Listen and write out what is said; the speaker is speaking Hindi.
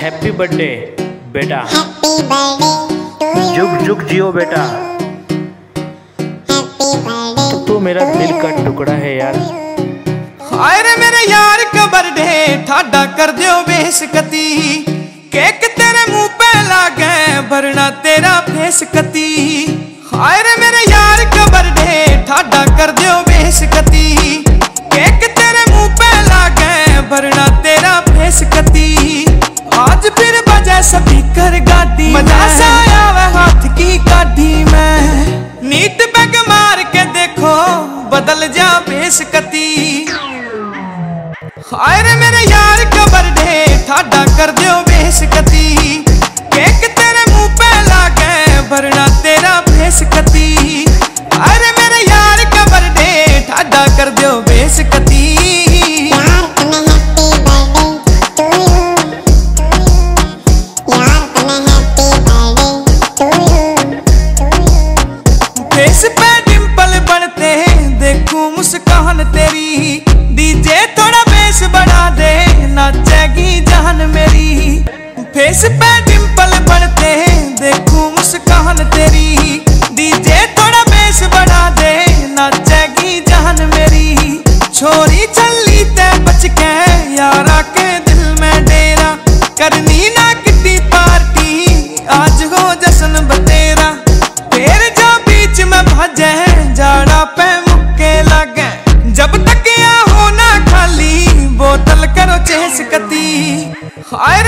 हैप्पी बर्थडे बेटा। हैप्पी बर्थडे जुग जुग जियो बेटा। तो तू मेरा दिल का टुकड़ा है यार। हाय रे मेरे यार का बर्थडे ठाडा कर दियो बेशकती। केक तेरे मुंह पे लागे भरना तेरा फेस कती। हाय रे मेरे यार का बर्थडे ठाडा कर दियो बेशकती। केक तेरे मुंह पे लागे भरना तेरा फेस कती। आज फिर बजा स्पीकर गाड़ी मजा सा आया वे हाथ की काढ़ी में। नीट बैग मार के देखो बदल जा बेशकती। हाय रे मेरे यार का बर्थडे ठाडा कर दियो बेशकती। केक तेरे मुंह पे लागे भरना तेरा फेस कती। हाय रे मेरे यार का बर्थडे ठाडा कर दियो बेशकती। फेस पे डिंपल बनते देखूं मुस्कान तेरी। डीजे थोड़ा बेस बढ़ा दे नाचेगी जान मेरी। फेस पे डिंपल बनते देखूं मुस्कान तेरी। डीजे थोड़ा बेस बढ़ा दे नाचेगी जान मेरी। छोरी चली ते बच के यारा के दिल में डेरा। करनी ना किट्टी पार्टी आज हो जश्न बतेरा। फिर जो बीच में भजे जाड़ा पे मुक्के लगे। जब तक या हो ना खाली बोतल करो चेस कती। हाय